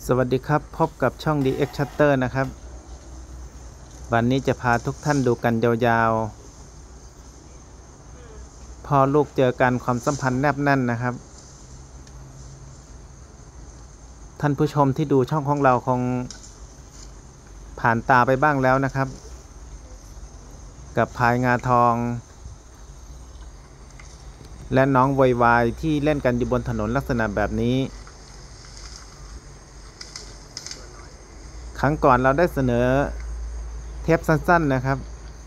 สวัสดีครับพบกับช่อง DX Shutter นะครับวันนี้จะพาทุกท่านดูกันยาวๆพ่อลูกเจอกันความสัมพันธ์แนบแน่นนะครับท่านผู้ชมที่ดูช่องของเราคงผ่านตาไปบ้างแล้วนะครับกับพายงาทองและน้องไวายที่เล่นกันอยู่บนถนนลักษณะแบบนี้ครั้งก่อนเราได้เสนอเทปสั้นๆนะครับ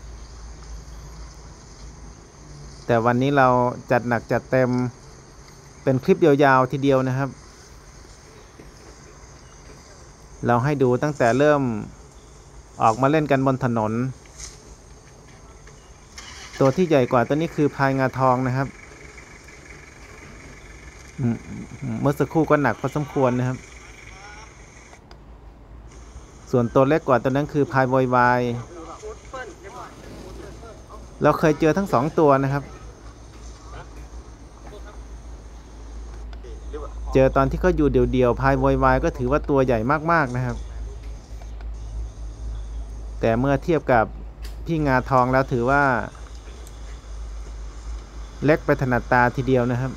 แต่วันนี้เราจัดหนักจัดเต็มเป็นคลิปยาวๆทีเดียวนะครับเราให้ดูตั้งแต่เริ่มออกมาเล่นกันบนถนนตัวที่ใหญ่กว่าตัวนี้คือพายงาทองนะครับเมื่อสักครู่ก็หนักพอสมควรนะครับส่วนตัวเล็กกว่าตัวนั้นคือพายโวยวายเราเคยเจอทั้ง2ตัวนะครับเจอตอนที่เขาอยู่เดี่ยวๆพายโวยวายก็ถือว่าตัวใหญ่มากๆนะครับแต่เมื่อเทียบกับพี่งาทองแล้วถือว่าเล็กไปถนัดตาทีเดียวนะครับ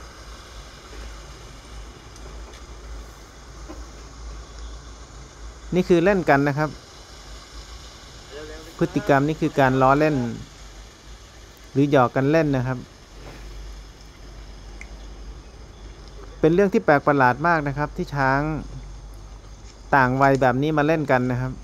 นี่คือเล่นกันนะครับพฤติกรรมนี่คือการล้อเล่นหรือหยอกกันเล่นนะครับเป็นเรื่องที่แปลกประหลาดมากนะครับที่ช้างต่างวัยแบบนี้มาเล่นกันนะครับ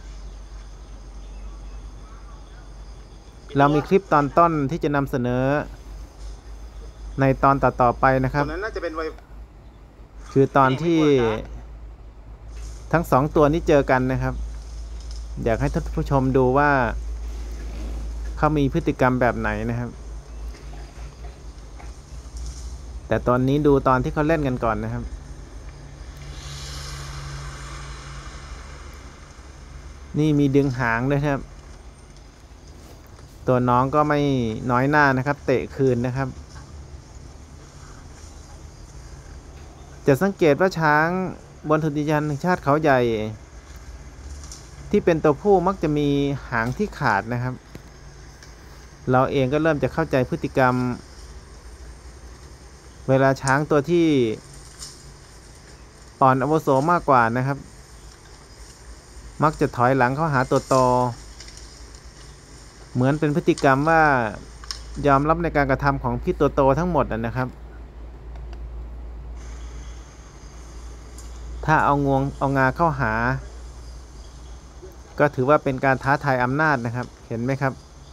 เรามีคลิปตอนต้นที่จะนำเสนอในตอนต่อๆไปนะครับคือตอนที่ทั้ง2ตัวนี้เจอกันนะครับอยากให้ท่านผู้ชมดูว่าเขามีพฤติกรรมแบบไหนนะครับแต่ตอนนี้ดูตอนที่เขาเล่นกันก่อนนะครับนี่มีดึงหางด้วยครับตัวน้องก็ไม่น้อยหน้านะครับเตะคืนนะครับจะสังเกตว่าช้างบนอุทยานแห่งชาติเขาใหญ่ที่เป็นตัวผู้มักจะมีหางที่ขาดนะครับเราเองก็เริ่มจะเข้าใจพฤติกรรมเวลาช้างตัวที่อ่อนอาวุโสมากกว่านะครับมักจะถอยหลังเข้าหาตัวโตเหมือนเป็นพฤติกรรมว่ายอมรับในการกระทำของพี่ตัวโตทั้งหมดนะครับถ้าเอางาเข้าหาก็ถือว่าเป็นการท้าทายอำนาจนะครับเห็นไหมครับ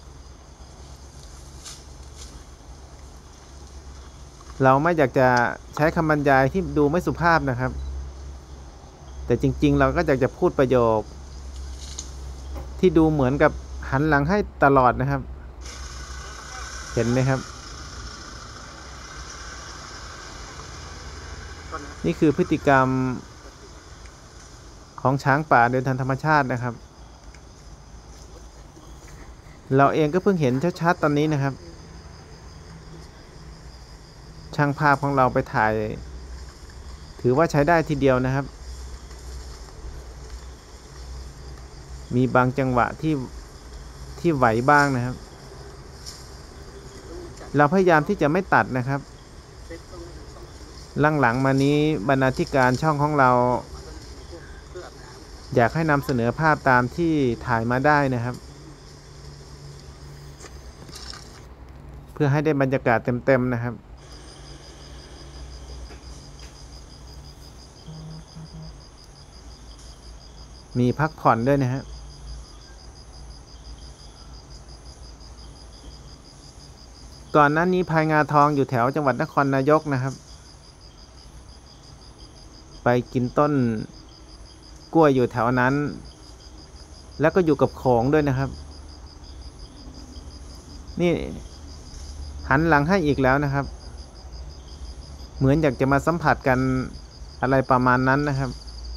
เราไม่อยากจะใช้คำบรรยายที่ดูไม่สุภาพนะครับแต่จริงๆเราก็อยากจะพูดประโยคที่ดูเหมือนกับหันหลังให้ตลอดนะครับเห็นไหมครับนี่คือพฤติกรรมของช้างป่าโดยทางธรรมชาตินะครับเราเองก็เพิ่งเห็นชัดๆตอนนี้นะครับช่างภาพของเราไปถ่ายถือว่าใช้ได้ทีเดียวนะครับมีบางจังหวะที่ไหวบ้างนะครับเราพยายามที่จะไม่ตัดนะครับหลังๆมานี้บรรณาธิการช่องของเราอยากให้นำเสนอภาพตามที่ถ่ายมาได้นะครับเพื่อให้ได้บรรยากาศเต็มๆนะครับมีพักผ่อนด้วยนะฮะก่อนหน้านี้พายงาทองอยู่แถวจังหวัดนครนายกนะครับไปกินต้นกล้วยอยู่แถวนั้นแล้วก็อยู่กับโขงด้วยนะครับนี่หันหลังให้อีกแล้วนะครับเหมือนอยากจะมาสัมผัสกันอะไรประมาณนั้นนะครับ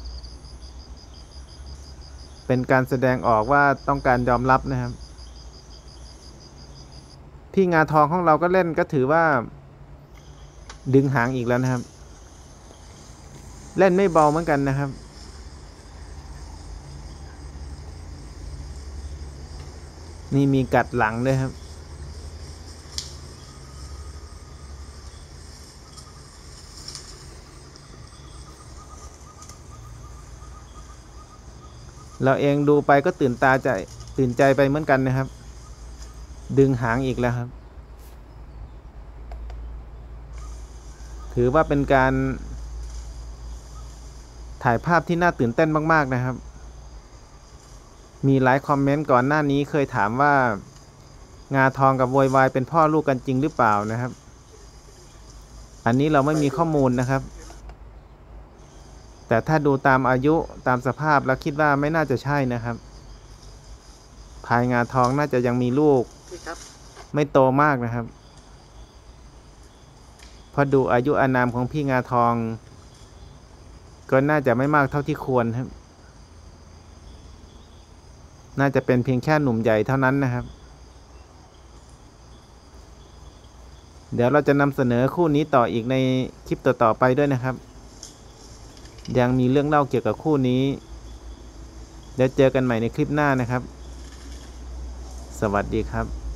เป็นการแสดงออกว่าต้องการยอมรับนะครับพี่งาทองของเราก็เล่นก็ถือว่าดึงหางอีกแล้วนะครับเล่นไม่เบาเหมือนกันนะครับนี่มีกัดหลังด้วยครับเราเองดูไปก็ตื่นใจไปเหมือนกันนะครับ ดึงหางอีกแล้วครับ ถือว่าเป็นการถ่ายภาพที่น่าตื่นเต้นมากๆนะครับ มีหลายคอมเมนต์ก่อนหน้านี้เคยถามว่างาทองกับโวยวายเป็นพ่อลูกกันจริงหรือเปล่านะครับ อันนี้เราไม่มีข้อมูลนะครับ แต่ถ้าดูตามอายุตามสภาพแล้วคิดว่าไม่น่าจะใช่นะครับพายงาทองน่าจะยังมีลูกไม่โตมากนะครับพอดูอายุอานามของพี่งาทองก็น่าจะไม่มากเท่าที่ควรครับน่าจะเป็นเพียงแค่หนุ่มใหญ่เท่านั้นนะครับเดี๋ยวเราจะนำเสนอคู่นี้ต่ออีกในคลิปต่อๆไปด้วยนะครับยังมีเรื่องเล่าเกี่ยวกับคู่นี้เดี๋ยวเจอกันใหม่ในคลิปหน้านะครับสวัสดีครับ